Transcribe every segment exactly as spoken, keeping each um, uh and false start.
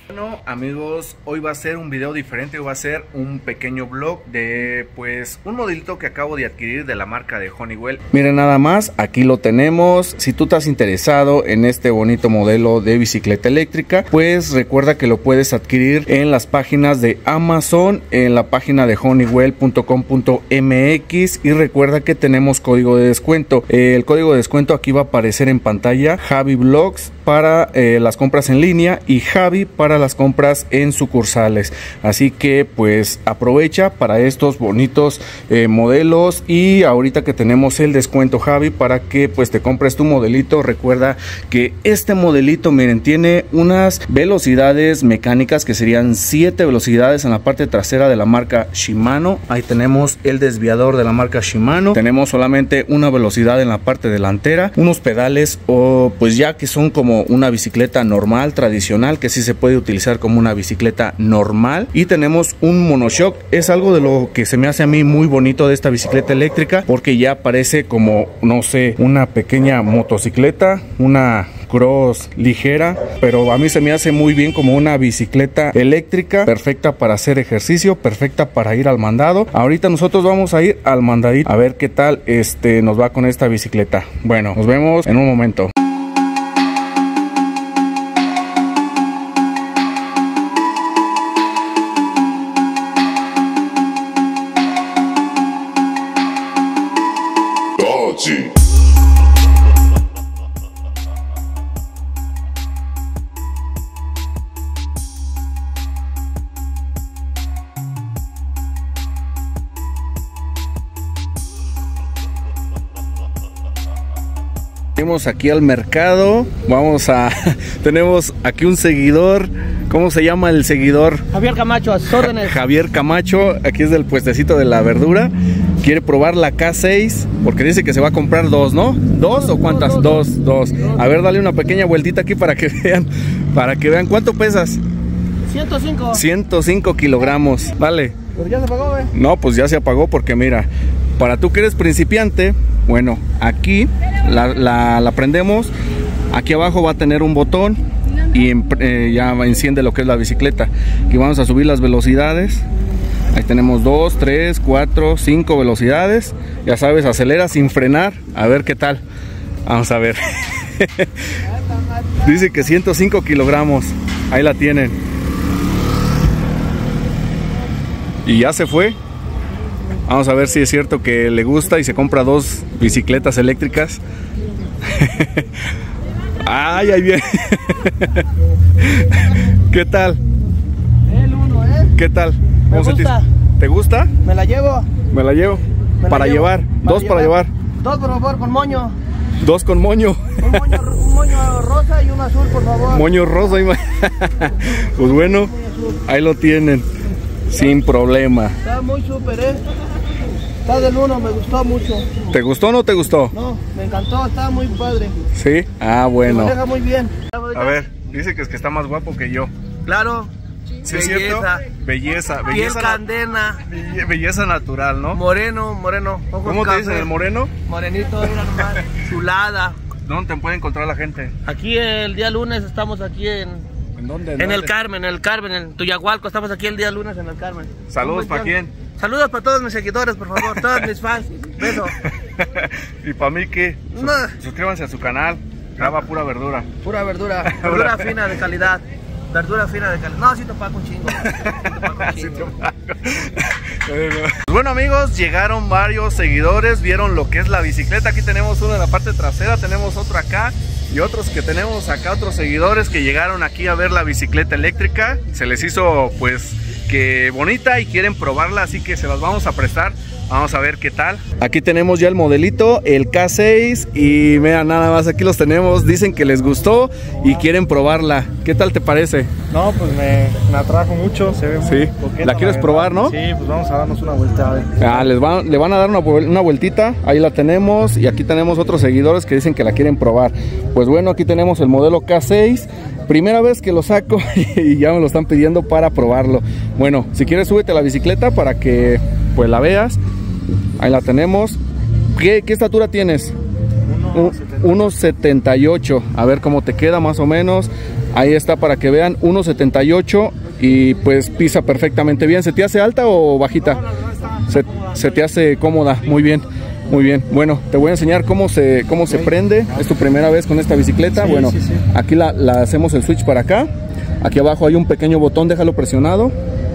Bueno amigos, hoy va a ser un video diferente, hoy va a ser un pequeño vlog de pues un modelito que acabo de adquirir de la marca de Honeywell. Miren nada más, aquí lo tenemos. Si tú estás interesado en este bonito modelo de bicicleta eléctrica, pues recuerda que lo puedes adquirir en las páginas de Amazon, en la página de honeywell punto com punto mx, y recuerda que tenemos código de descuento. El código de descuento aquí va a aparecer en pantalla: Javi Vlogs para eh, las compras en línea y Javi para las compras en sucursales. Así que pues aprovecha para estos bonitos eh, modelos, y ahorita que tenemos el descuento Javi para que pues te compres tu modelito. Recuerda que este modelito, miren, tiene unas velocidades mecánicas que serían siete velocidades en la parte trasera de la marca Shimano. Ahí tenemos el desviador de la marca Shimano. Tenemos solamente una velocidad en la parte delantera, unos pedales o pues ya que son como una bicicleta normal tradicional, que sí se puede utilizar como una bicicleta normal, y tenemos un monoshock. Es algo de lo que se me hace a mí muy bonito de esta bicicleta eléctrica, porque ya parece como, no sé, una pequeña motocicleta, una cross ligera, pero a mí se me hace muy bien como una bicicleta eléctrica, perfecta para hacer ejercicio, perfecta para ir al mandado. Ahorita nosotros vamos a ir al mandadito a ver qué tal este nos va con esta bicicleta. Bueno, nos vemos en un momento. Sí. Venimos aquí al mercado, vamos a... tenemos aquí un seguidor. ¿Cómo se llama el seguidor? Javier Camacho, a sus órdenes. Javier Camacho, aquí es del puestecito de la verdura. Quiere probar la K seis, porque dice que se va a comprar dos, ¿no? ¿Dos, dos o cuántas? Dos, dos, dos. dos. A ver, dale una pequeña vueltita aquí para que vean, para que vean. ¿Cuánto pesas? ciento cinco. ciento cinco kilogramos, dale. Pero ya se apagó, ¿eh? No, pues ya se apagó, porque mira, para tú que eres principiante, bueno, aquí la, la, la prendemos. Aquí abajo va a tener un botón y eh, ya enciende lo que es la bicicleta. Aquí vamos a subir las velocidades. Ahí tenemos dos, tres, cuatro, cinco velocidades. Ya sabes, acelera sin frenar. A ver qué tal. Vamos a ver. Dice que ciento cinco kilogramos. Ahí la tienen. Y ya se fue. Vamos a ver si es cierto que le gusta y se compra dos bicicletas eléctricas. Ay, ahí viene. ¿Qué tal? El uno, ¿eh? ¿Qué tal? Me gusta. ¿Te gusta? Me la llevo. Me la llevo. Me para la llevo. llevar. Para Dos llevar. para llevar. Dos, por favor, con moño. Dos con moño. Un moño, un moño rosa y un azul, por favor. Moño rosa. Pues bueno, ahí lo tienen. Sin problema. Está muy súper, ¿eh? Está del uno, me gustó mucho. ¿Te gustó o no te gustó? No, me encantó, está muy padre. Sí. Ah, bueno. Me deja muy bien. A ver, dice que es que está más guapo que yo. Claro. ¿Sí es cierto? Belleza, Piel belleza. candena. Belle- Belleza natural, ¿no? Moreno, moreno. Ojos ¿Cómo te café. dicen, el moreno? Morenito, mira nomás. Chulada. ¿Dónde te puede encontrar la gente? Aquí el día lunes estamos aquí en, ¿En dónde? en el Carmen, en el Carmen, en Tuyahualco. Estamos aquí el día lunes en el Carmen. Saludos para quién. Saludos para todos mis seguidores, por favor, todos mis fans. Besos. Y para mí que No. suscríbanse a su canal. Graba pura verdura. Pura verdura, verdura fina de calidad. Verdura fina de calidad. No, sí te pago un chingo. Sí te pago un chingo. Bueno amigos, llegaron varios seguidores, vieron lo que es la bicicleta. Aquí tenemos uno en la parte trasera, tenemos otro acá y otros que tenemos acá, otros seguidores que llegaron aquí a ver la bicicleta eléctrica. Se les hizo pues que bonita y quieren probarla, así que se las vamos a prestar. Vamos a ver qué tal. Aquí tenemos ya el modelito, el K seis, y vean nada más, aquí los tenemos. Dicen que les gustó y quieren probarla. ¿Qué tal te parece? No, pues me, me atrajo mucho, se ve muy Sí. coqueta, ¿La quieres verdad. probar, no? Sí, pues vamos a darnos una vuelta a ver. Ah, les van, le van a dar una, vuel- una vueltita. Ahí la tenemos. Y aquí tenemos otros seguidores que dicen que la quieren probar. Pues bueno, aquí tenemos el modelo K seis. Primera vez que lo saco y ya me lo están pidiendo para probarlo. Bueno, si quieres súbete a la bicicleta para que pues la veas. Ahí la tenemos. ¿Qué, qué estatura tienes? uno setenta y ocho. A ver cómo te queda más o menos. Ahí está para que vean, uno setenta y ocho y pues pisa perfectamente bien. ¿Se te hace alta o bajita? No, la verdad está Se, se te hace cómoda, muy bien. Muy bien, bueno, te voy a enseñar cómo se, cómo se prende. Es tu primera vez con esta bicicleta. Sí, bueno, sí, sí. aquí la, la hacemos el switch para acá. Aquí abajo hay un pequeño botón, déjalo presionado.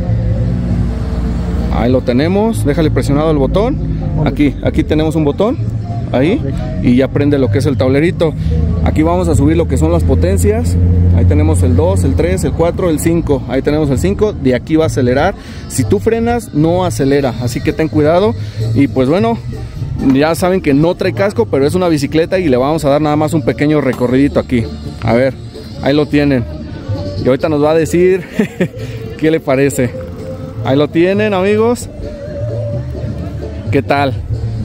Ahí lo tenemos, déjale presionado el botón. Aquí, aquí tenemos un botón, ahí, y ya prende lo que es el tablerito. Aquí vamos a subir lo que son las potencias. Ahí tenemos el dos, el tres, el cuatro, el cinco. Ahí tenemos el cinco, de aquí va a acelerar. Si tú frenas, no acelera, así que ten cuidado. Y pues bueno, ya saben que no trae casco, pero es una bicicleta y le vamos a dar nada más un pequeño recorridito aquí. A ver, ahí lo tienen. Y ahorita nos va a decir qué le parece. Ahí lo tienen, amigos. ¿Qué tal?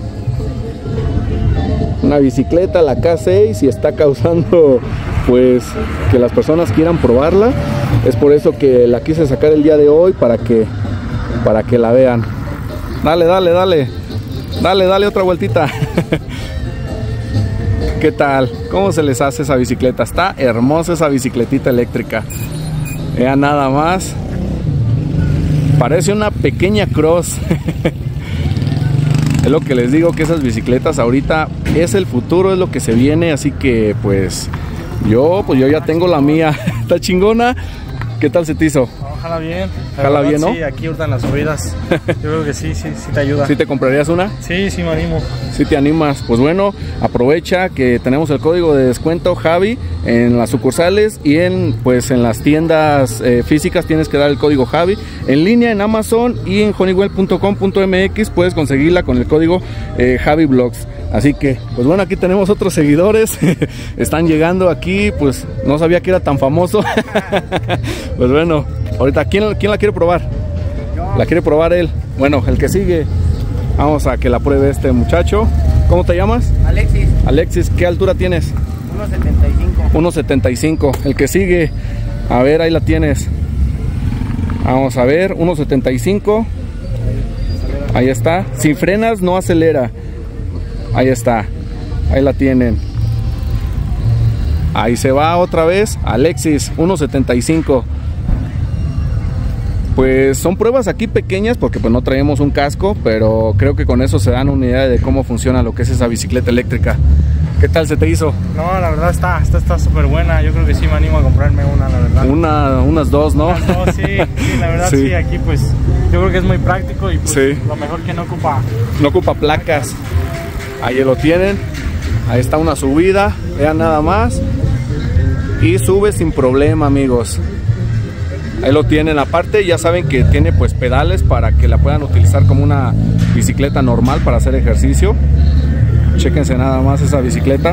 Una bicicleta, la K seis, y está causando pues que las personas quieran probarla. Es por eso que la quise sacar el día de hoy, para que para que la vean. Dale, dale, dale. Dale, dale otra vueltita. ¿Qué tal? ¿Cómo se les hace esa bicicleta? Está hermosa esa bicicletita eléctrica. Vean nada más. Parece una pequeña cross. Es lo que les digo, que esas bicicletas ahorita es el futuro, es lo que se viene. Así que pues yo, pues yo ya tengo la mía. Está chingona. ¿Qué tal se te hizo? Jala bien. La Jala verdad, bien, ¿no? Sí, aquí ahorita en las subidas. Yo creo que sí, sí, sí te ayuda. ¿Sí te comprarías una? Sí, sí me animo. Si te animas, pues bueno, aprovecha que tenemos el código de descuento Javi en las sucursales, y en pues en las tiendas eh, físicas tienes que dar el código Javi. En línea en Amazon y en honeywell punto com punto m x puedes conseguirla con el código eh, Javi Vlogs. Así que, pues bueno, aquí tenemos otros seguidores. Están llegando aquí, pues no sabía que era tan famoso. Pues bueno, ahorita, ¿quién, ¿quién la quiere probar? La quiere probar él. Bueno, el que sigue, vamos a que la pruebe este muchacho. ¿Cómo te llamas? Alexis, Alexis, ¿qué altura tienes? uno setenta y cinco. uno setenta y cinco. El que sigue, a ver, ahí la tienes. Vamos a ver, uno setenta y cinco. Ahí está. Si frenas, no acelera. Ahí está. Ahí la tienen. Ahí se va otra vez. Alexis, uno setenta y cinco. Pues son pruebas aquí pequeñas porque pues no traemos un casco, pero creo que con eso se dan una idea de cómo funciona lo que es esa bicicleta eléctrica. ¿Qué tal se te hizo? No, la verdad está está está súper buena. Yo creo que sí me animo a comprarme una, la verdad. Una, unas dos, ¿no? Unas dos, sí, sí, la verdad sí. Sí. Aquí pues yo creo que es muy práctico y pues Sí. lo mejor que no ocupa. No ocupa placas. Ahí lo tienen. Ahí está una subida. Vean nada más. Y sube sin problema, amigos. Ahí lo tienen. Aparte ya saben que tiene pues pedales para que la puedan utilizar como una bicicleta normal para hacer ejercicio. Chéquense nada más esa bicicleta.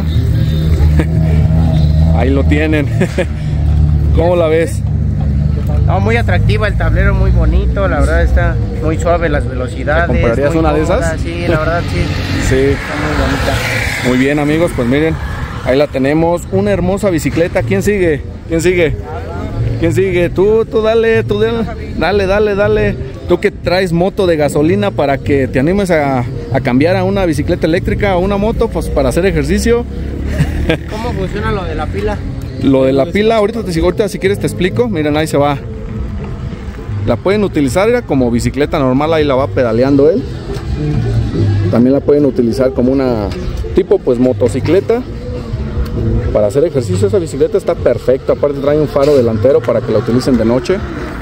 Ahí lo tienen. ¿Cómo la ves? No, muy atractiva, el tablero muy bonito, la verdad está muy suave las velocidades. ¿Te comprarías muy una de cómoda, esas? Sí, la verdad sí. Sí. Está muy bonita. Muy bien, amigos, pues miren, ahí la tenemos, una hermosa bicicleta. ¿Quién sigue? ¿Quién sigue? ¿Quién sigue? Tú, tú dale, tú dale, dale, dale, dale. Tú que traes moto de gasolina, para que te animes a, a cambiar a una bicicleta eléctrica, a una moto, pues para hacer ejercicio. ¿Cómo funciona lo de la pila? Lo de la pila, ahorita, te, ahorita si quieres te explico. Miren, ahí se va. La pueden utilizar era como bicicleta normal, ahí la va pedaleando él. También la pueden utilizar como una tipo pues motocicleta para hacer ejercicio. Esa bicicleta está perfecta, aparte trae un faro delantero para que la utilicen de noche.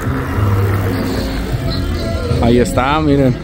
Ahí está, miren.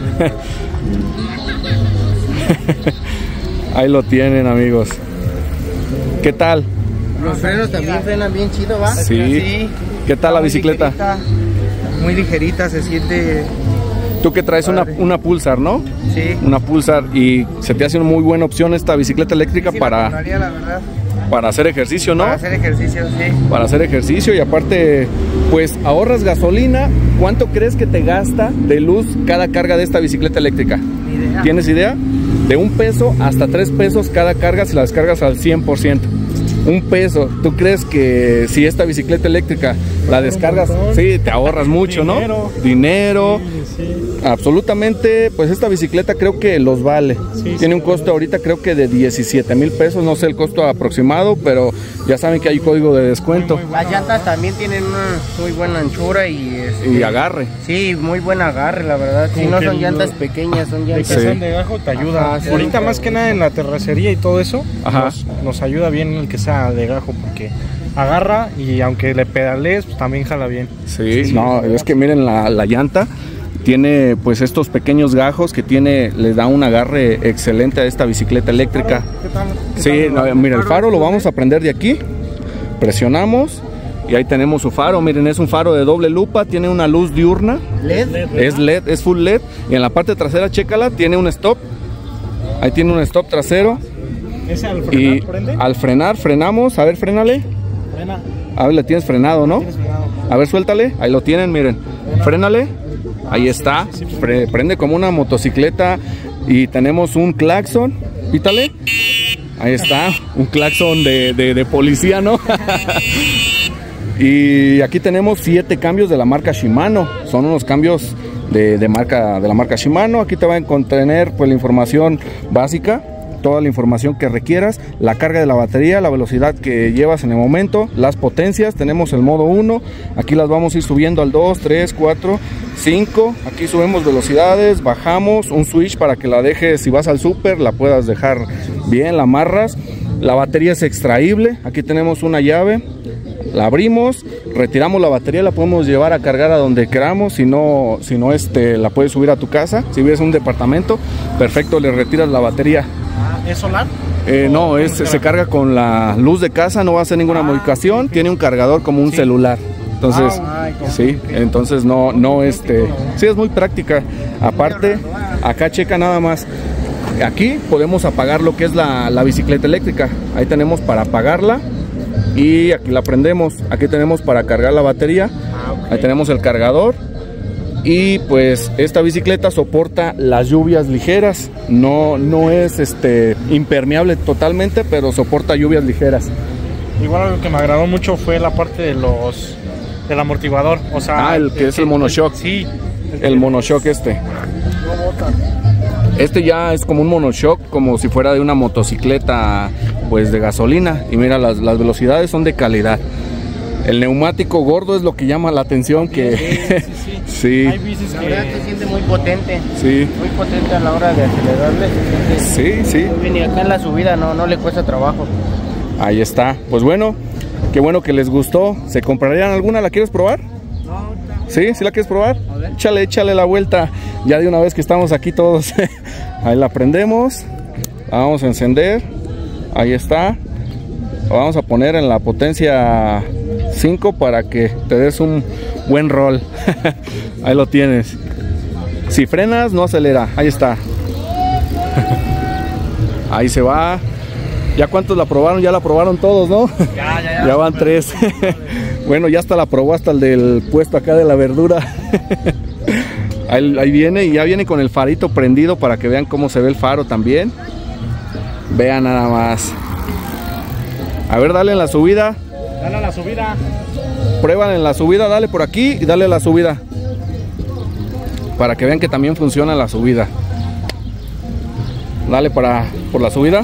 Ahí lo tienen, amigos. ¿Qué tal? Los frenos también frenan bien chido, ¿va? Sí. ¿Qué tal la Muy bicicleta? ligerita, muy ligerita, se siente. Tú que traes una, una Pulsar, ¿no? Sí. Una Pulsar, y se te hace una muy buena opción esta bicicleta eléctrica Sí, la para, compraría, la verdad. para hacer ejercicio, ¿no? Para hacer ejercicio, sí. Para hacer ejercicio, y aparte pues ahorras gasolina. ¿Cuánto crees que te gasta de luz cada carga de esta bicicleta eléctrica? Ni idea. ¿Tienes idea? De un peso hasta tres pesos cada carga si la descargas al cien por ciento. Un peso. ¿Tú crees que si esta bicicleta eléctrica la descargas, sí, te ahorras mucho, ¿no? Dinero. Dinero. Sí, sí. Absolutamente, pues esta bicicleta creo que los vale. Sí, Tiene sí, un costo ahorita creo que de diecisiete mil pesos, no sé el costo aproximado, pero ya saben que hay código de descuento. Muy, muy Las llantas también tienen una muy buena anchura y... Este, Y agarre. Sí, muy buen agarre, la verdad. Si Como no que son lo- llantas pequeñas, son De que llantas... Sí. son de gajo te ayuda. Ajá, sí. Ahorita más que nada en la terracería y todo eso, Ajá. nos, nos ayuda bien el que sea de gajo porque agarra y aunque le pedalees, pues también jala bien. Sí, Sí, no, sí. es que miren la, la llanta. Tiene pues estos pequeños gajos que tiene, les da un agarre excelente a esta bicicleta eléctrica. ¿Qué tal? ¿Qué Sí, tal? no, mira, el faro lo vamos a prender de aquí. Presionamos y ahí tenemos su faro. Miren, es un faro de doble lupa, tiene una luz diurna. L E D. ¿verdad? Es L E D, es full L E D. Y en la parte trasera, chécala, tiene un stop. Ahí tiene un stop trasero. ¿Ese al Y frenar prende? al frenar, frenamos. A ver, frénale. Frena. A ver, le tienes frenado, ¿no? Tienes frenado. A ver, suéltale. Ahí lo tienen, miren. Frénale. Ahí está. Pre- prende como una motocicleta. Y tenemos un claxon. Pítale. Ahí está. Un claxon de, de, de policía, ¿no? Y aquí tenemos siete cambios de la marca Shimano. Son unos cambios de, de marca de la marca Shimano. Aquí te va a contener pues la información básica, toda la información que requieras, la carga de la batería, la velocidad que llevas en el momento, las potencias. Tenemos el modo uno, aquí las vamos a ir subiendo al dos, tres, cuatro, cinco. Aquí subimos velocidades, bajamos, un switch para que la dejes, si vas al súper la puedas dejar bien, la amarras. La batería es extraíble, aquí tenemos una llave. La abrimos, retiramos la batería, la podemos llevar a cargar a donde queramos. Si no, si no este, la puedes subir a tu casa. Si vives en un departamento, perfecto, le retiras la batería. ¿Es solar? Eh, no, es, se carga con la luz de casa, no va a hacer ninguna Ah, modificación. ok. Tiene un cargador como un Sí. celular. Entonces, Ah, ay, ok, sí, ok. entonces no, no, este, sí es muy práctica. Aparte, acá checa nada más. Aquí podemos apagar lo que es la, la bicicleta eléctrica. Ahí tenemos para apagarla. Y aquí la prendemos. Aquí tenemos para cargar la batería. Ah, ok. Ahí tenemos el cargador. Y pues esta bicicleta soporta las lluvias ligeras. No, no es este impermeable totalmente, pero soporta lluvias ligeras. Igual algo que me agradó mucho fue la parte de los del amortiguador, o sea, Ah, el que es el monoshock. Sí, El monoshock este. no bota. Este ya es como un monoshock, como si fuera de una motocicleta pues de gasolina. Y mira, las, las velocidades son de calidad. El neumático gordo es lo que llama la atención, que Sí, sí, sí. sí, Hay veces La verdad se que siente muy potente. sí, Muy potente a la hora de acelerarle. Se siente sí, sí. muy bien. Y acá en la subida no, no le cuesta trabajo. Ahí está. Pues bueno, qué bueno que les gustó. ¿Se comprarían alguna? ¿La quieres probar? No, ¿Sí? ¿Sí la quieres probar? A ver. Échale, échale la vuelta. Ya de una vez que estamos aquí todos. Ahí la prendemos. La vamos a encender. Ahí está. La vamos a poner en la potencia cinco para que te des un buen rol. Ahí lo tienes. Si frenas, no acelera. Ahí está. Ahí se va. ¿Ya cuántos la probaron? Ya la probaron todos, ¿no? Ya, ya, ya. Ya van tres. Bueno, ya hasta la probó hasta el del puesto acá de la verdura. Ahí, ahí viene y ya viene con el farito prendido para que vean cómo se ve el faro también. Vean nada más. A ver, dale en la subida. dale a la subida. Prueban en la subida, dale por aquí y dale a la subida. Para que vean que también funciona la subida. Dale para por la subida.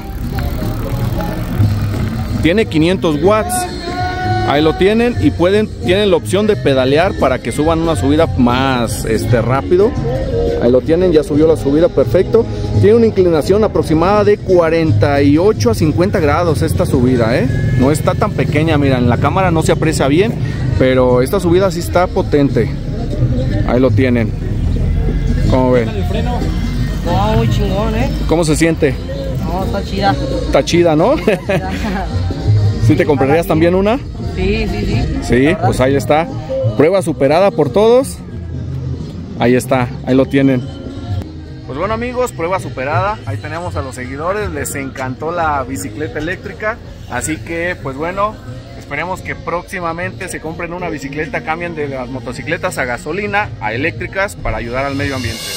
Tiene quinientos watts. Ahí lo tienen y pueden tienen la opción de pedalear para que suban una subida más este rápido. Ahí lo tienen, ya subió la subida, perfecto. Tiene una inclinación aproximada de cuarenta y ocho a cincuenta grados esta subida, ¿eh? No está tan pequeña, mira, en la cámara no se aprecia bien, pero esta subida sí está potente. Ahí lo tienen. ¿Cómo ven? El freno. No, muy chingón, ¿eh? ¿Cómo se siente? No, está chida. Está chida, ¿no? ¿Sí te comprarías también una? Sí, sí, sí. Sí, pues ahí está. Prueba superada por todos. Ahí está, ahí lo tienen. Pues bueno amigos, prueba superada. Ahí tenemos a los seguidores, les encantó la bicicleta eléctrica. Así que pues bueno, esperemos que próximamente se compren una bicicleta, cambien de las motocicletas a gasolina a eléctricas para ayudar al medio ambiente.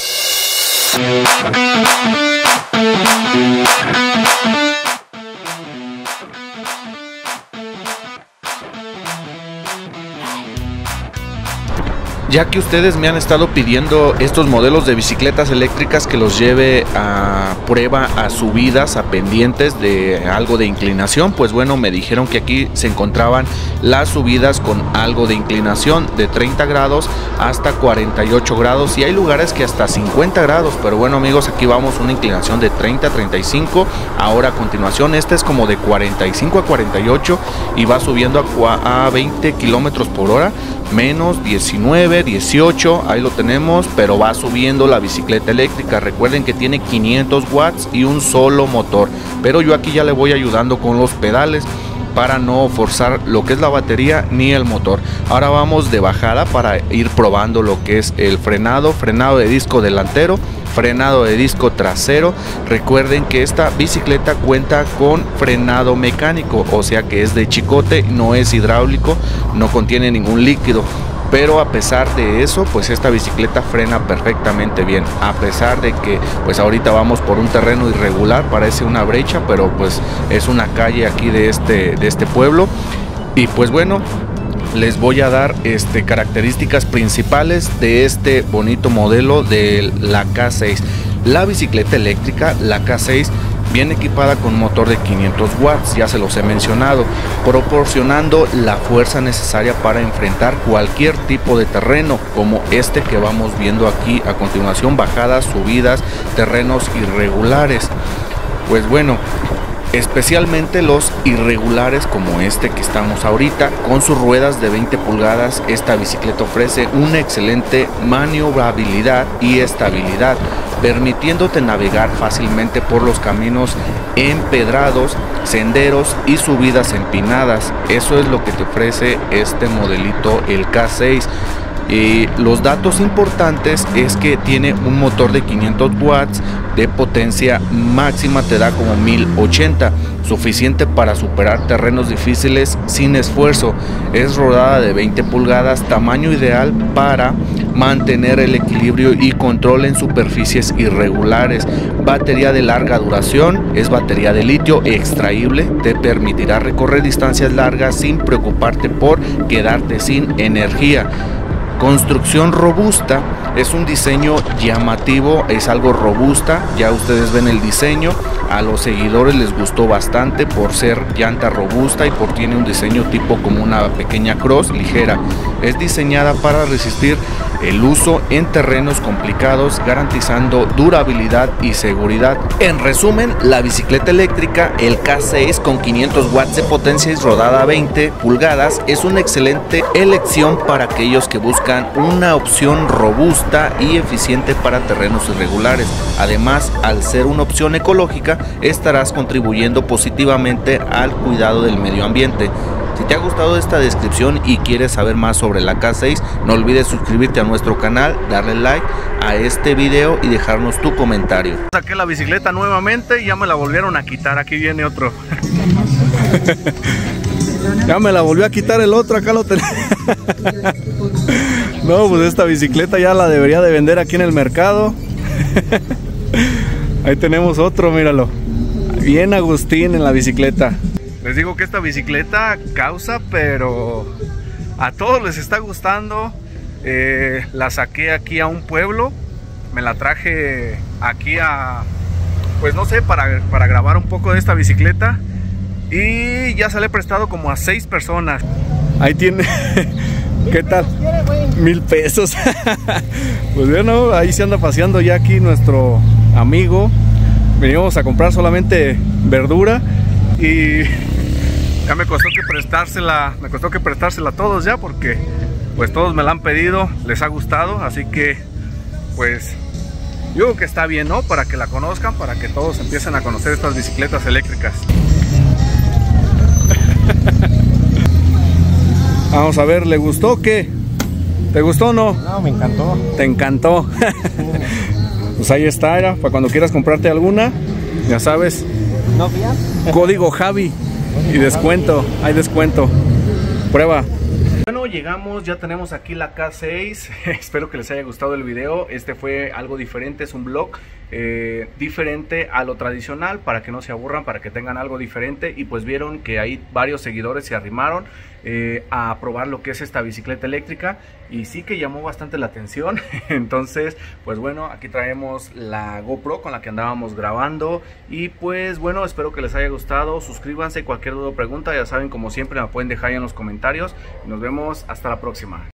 Ya que ustedes me han estado pidiendo estos modelos de bicicletas eléctricas que los lleve a prueba a subidas, a pendientes de algo de inclinación, pues bueno, me dijeron que aquí se encontraban las subidas con algo de inclinación de treinta grados hasta cuarenta y ocho grados, y hay lugares que hasta cincuenta grados, pero bueno amigos, aquí vamos una inclinación de treinta a treinta y cinco. Ahora a continuación este es como de cuarenta y cinco a cuarenta y ocho y va subiendo a, a veinte kilómetros por hora, menos diecinueve, dieciocho, ahí lo tenemos, pero va subiendo la bicicleta eléctrica. Recuerden que tiene quinientos watts y un solo motor, pero yo aquí ya le voy ayudando con los pedales para no forzar lo que es la batería ni el motor. Ahora vamos de bajada para ir probando lo que es el frenado, frenado de disco delantero, frenado de disco trasero. Recuerden que esta bicicleta cuenta con frenado mecánico, o sea que es de chicote, no es hidráulico, no contiene ningún líquido. Pero a pesar de eso, pues esta bicicleta frena perfectamente bien, a pesar de que pues ahorita vamos por un terreno irregular, parece una brecha, pero pues es una calle aquí de este, de este pueblo. Y pues bueno, les voy a dar este, características principales de este bonito modelo de la K seis. La bicicleta eléctrica, la K seis, viene equipada con motor de quinientos watts, ya se los he mencionado, proporcionando la fuerza necesaria para enfrentar cualquier tipo de terreno, como este que vamos viendo aquí a continuación, bajadas, subidas, terrenos irregulares. Pues bueno, especialmente los irregulares como este que estamos ahorita, con sus ruedas de veinte pulgadas, esta bicicleta ofrece una excelente maniobrabilidad y estabilidad, permitiéndote navegar fácilmente por los caminos empedrados, senderos y subidas empinadas. Eso es lo que te ofrece este modelito, el K seis. Y los datos importantes es que tiene un motor de quinientos watts de potencia máxima, te da como mil ochenta, suficiente para superar terrenos difíciles sin esfuerzo. Es rodada de veinte pulgadas, tamaño ideal para mantener el equilibrio y control en superficies irregulares. Batería de larga duración, es batería de litio extraíble, te permitirá recorrer distancias largas sin preocuparte por quedarte sin energía. Construcción robusta, es un diseño llamativo, es algo robusta, ya ustedes ven el diseño, a los seguidores les gustó bastante por ser llanta robusta y por tiene un diseño tipo como una pequeña cross ligera. Es diseñada para resistir el uso en terrenos complicados, garantizando durabilidad y seguridad. En resumen, la bicicleta eléctrica, el K seis con quinientos watts de potencia y rodada a veinte pulgadas, es una excelente elección para aquellos que buscan una opción robusta y eficiente para terrenos irregulares. Además, al ser una opción ecológica, estarás contribuyendo positivamente al cuidado del medio ambiente. Si te ha gustado esta descripción y quieres saber más sobre la K seis, no olvides suscribirte a nuestro canal, darle like a este video y dejarnos tu comentario. Saqué la bicicleta nuevamente y ya me la volvieron a quitar. Aquí viene otro. Ya me la volvió a quitar el otro, acá lo tenemos. No, pues esta bicicleta ya la debería de vender aquí en el mercado. Ahí tenemos otro, míralo. Bien Agustín en la bicicleta. Les digo que esta bicicleta causa, pero a todos les está gustando. Eh, la saqué aquí a un pueblo, me la traje aquí a, pues no sé, para, para grabar un poco de esta bicicleta. Y ya se le he prestado como a seis personas. Ahí tiene. ¿Qué tal? Mil pesos. Pues bueno, ahí se anda paseando ya aquí nuestro amigo. Venimos a comprar solamente verdura y ya me costó que prestársela, me costó que prestársela a todos ya, porque pues todos me la han pedido, les ha gustado, así que pues yo creo que está bien, ¿no? Para que la conozcan, para que todos empiecen a conocer estas bicicletas eléctricas. Vamos a ver, ¿le gustó o qué? ¿Te gustó o no? No, me encantó. ¿Te encantó? Pues ahí está, era, para cuando quieras comprarte alguna, ya sabes. ¿Novia? Código Javi y descuento, hay descuento. Prueba. Bueno, llegamos, ya tenemos aquí la K seis. Espero que les haya gustado el video. Este fue algo diferente, es un vlog. eh, diferente a lo tradicional, para que no se aburran, para que tengan algo diferente. Y pues vieron que hay varios seguidores se arrimaron eh, a probar lo que es esta bicicleta eléctrica, y sí que llamó bastante la atención. Entonces pues bueno, aquí traemos la GoPro con la que andábamos grabando, y pues bueno, espero que les haya gustado. Suscríbanse, cualquier duda o pregunta ya saben, como siempre me pueden dejar ahí en los comentarios, y nos vemos hasta la próxima.